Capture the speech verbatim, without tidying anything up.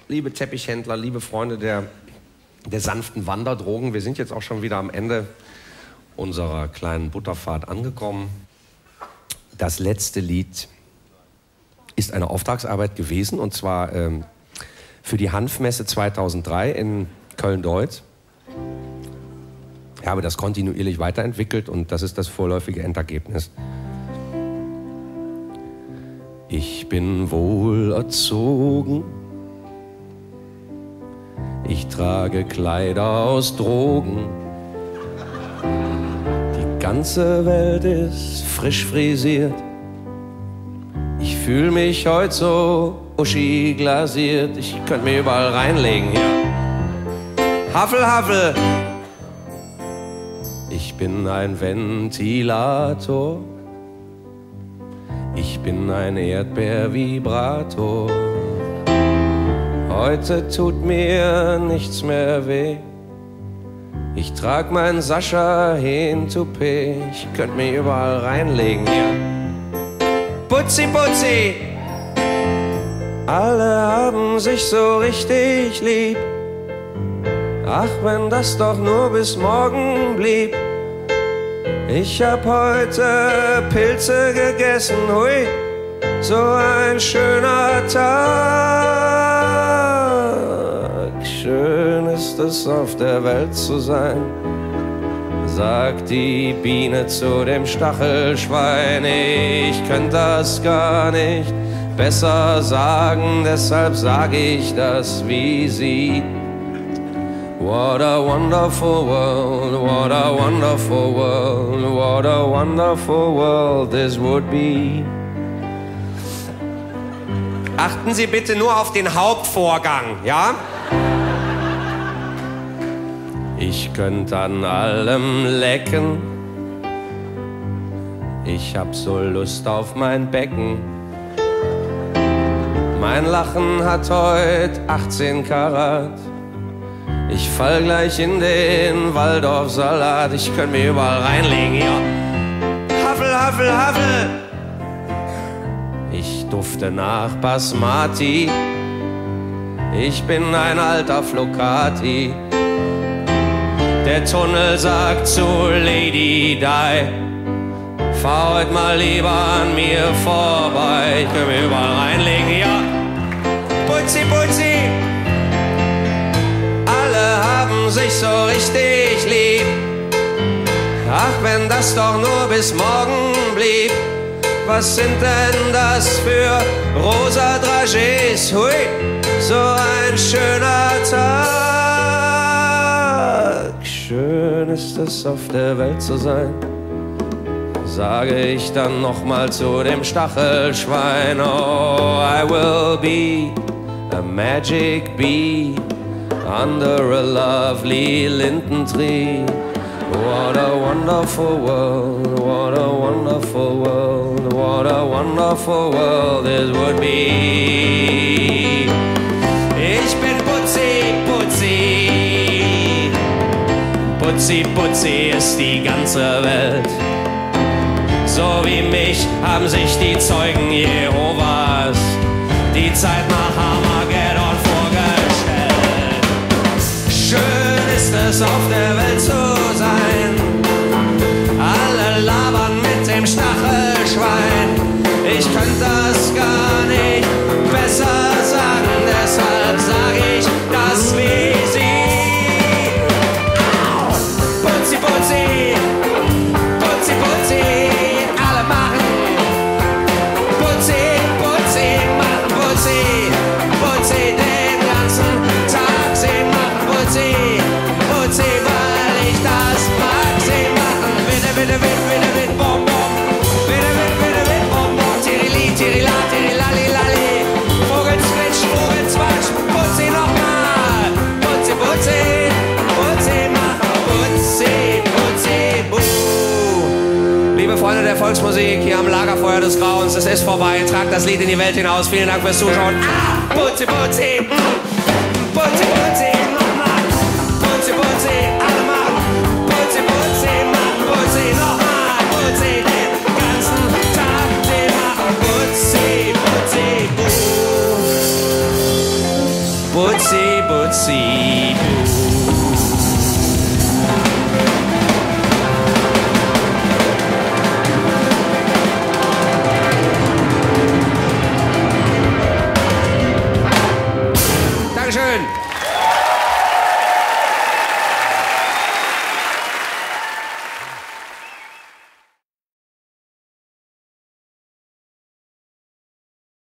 liebe Teppichhändler, liebe Freunde der, der sanften Wanderdrogen, wir sind jetzt auch schon wieder am Ende unserer kleinen Butterfahrt angekommen. Das letzte Lied ist eine Auftragsarbeit gewesen, und zwar ähm, für die Hanfmesse zweitausenddrei in Köln-Deutz. Ich habe das kontinuierlich weiterentwickelt und das ist das vorläufige Endergebnis. Ich bin wohl erzogen, ich trage Kleider aus Drogen, die ganze Welt ist frisch frisiert, ich fühle mich heute so uschi glasiert, ich könnte mir überall reinlegen hier. Haffel, Haffel! Ich bin ein Ventilator, ich bin ein Erdbeervibrator. Heute tut mir nichts mehr weh, ich trag mein Sascha Hehn-Toupet, ich könnte mir überall reinlegen hier. Putzi, putzi! Alle haben sich so richtig lieb, ach, wenn das doch nur bis morgen blieb. Ich hab heute Pilze gegessen, hui, so ein schöner Tag. Schön ist es, auf der Welt zu sein, sagt die Biene zu dem Stachelschwein. Ich könnte das gar nicht besser sagen, deshalb sag ich das wie sie. What a wonderful world, what a wonderful world, what a wonderful world this would be. Achten Sie bitte nur auf den Hauptvorgang, ja? Ich könnte an allem lecken, ich hab so Lust auf mein Becken. Mein Lachen hat heute achtzehn Karat. Ich fall gleich in den Waldorfsalat, ich könnte mir überall reinlegen hier. Haffel, Haffel, Haffel! Ich dufte nach Basmati, ich bin ein alter Flocati. Der Tunnel sagt zu Lady Di, fahr heute mal lieber an mir vorbei, ich könnte mir überall reinlegen hier. Putzi, putzi! Haben sich so richtig lieb, ach, wenn das doch nur bis morgen blieb. Was sind denn das für rosa Dragés, hui, so ein schöner Tag. Schön ist es, auf der Welt zu sein, sage ich dann noch mal zu dem Stachelschwein. Oh, I will be a magic bee under a lovely linden tree. What a wonderful world, what a wonderful world, what a wonderful world this would be. Ich bin Putzi, Putzi, Putzi, Putzi ist die ganze Welt. So wie mich haben sich die Zeugen Jehovas die Zeit nach Armageddon vorgestellt. Schön ist es, auf der Welt zu sein, alle labern mit dem Stachelschwein. Ich könnte das gar nicht besser sagen, deshalb sag ich das wie sie. Putzi, putzi, putzi, putzi, alle machen Putzi, putzi, machen Putzi, putzi den ganzen Tag, sie machen Putzi, Putzi, weil ich das mag, sie machen bitte, bitte, bitte, bitte, bitte, bom, bom, bitte, bitte, bitte, bitte, bom, bom, tirili, tirila, tirilali, lali, Vogelzwitsch, Vogelzwatsch, Putzi nochmal, Putzi, Putzi, Putzi, machen Putzi, Putzi, buh. Liebe Freunde der Volksmusik, hier am Lagerfeuer des Grauens, es ist vorbei, tragt das Lied in die Welt hinaus, vielen Dank fürs Zuschauen. Ah, Putzi, Putzi, Putzi, Putzi, nochmal, Putzi, Putzi, alle machen, Putzi, Putzi, machen Putzi, nochmal, Putzi, den ganzen Tag, sie machen Putzi, Putzi, buh. Butzi, Butzi, Boo.